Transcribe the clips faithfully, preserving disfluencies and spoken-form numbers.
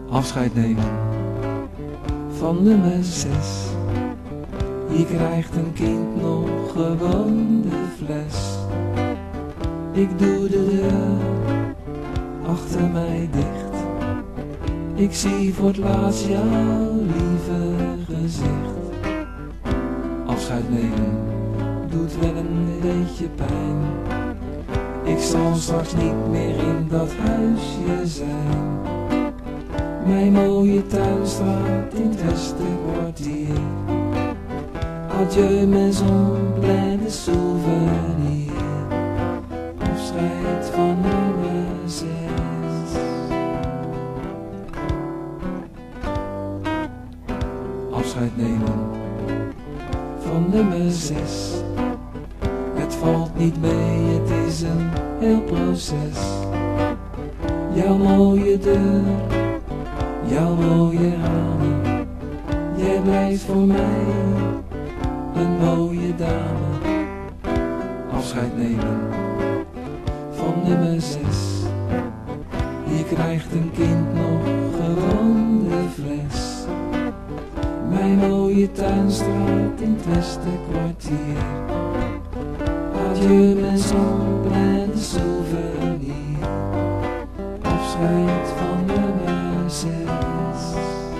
Afscheid nemen van nummer zes. Hier krijgt een kind nog gewoon de fles. Ik doe de deur achter mij dicht. Ik zie voor het laatst jouw lieve gezicht. Afscheid nemen doet wel een beetje pijn. Ik zal straks niet meer in dat huisje zijn. Mijn mooie tuinstraat in het Westerkwartier. Adieu maison pleine souvenir. Afscheid van nummer zes. Afscheid nemen van nummer zes. Het valt niet mee, het is een heel proces. Jouw mooie deur, jouw mooie ramen. Jij blijft voor mij een mooie dame. Afscheid nemen van nummer zes. Hier krijgt een kind nog gewoon de fles. Mijn mooie tuinstraat in het Westerkwartier. Adieu maison pleine souvenir. Afscheid van nummer zes.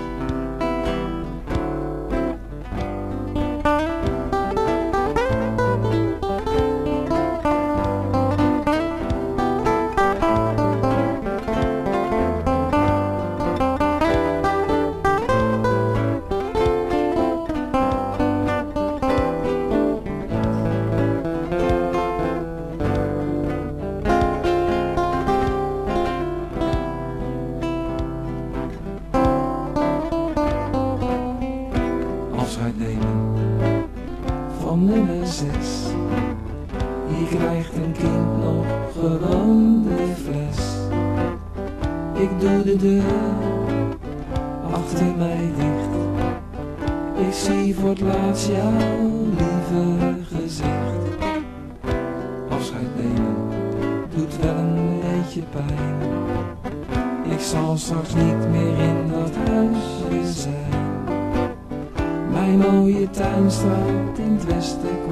Afscheid nemen van nummer zes. Hier krijgt een kind nog gewoon de fles. Ik doe de deur achter mij dicht. Ik zie voor het laatst jouw lieve gezicht. Afscheid nemen doet wel een beetje pijn. Ik zal straks niet meer in dat huisje zijn. Mijn mooie tuinstraat in het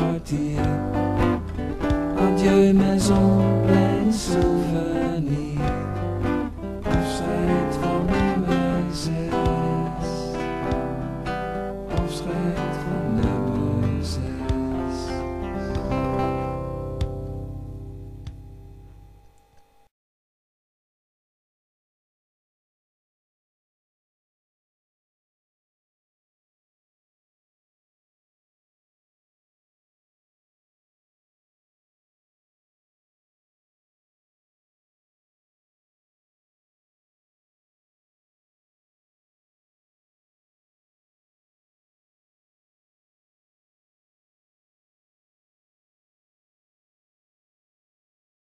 Westerkwartier. Adieu maison pleine souvenir.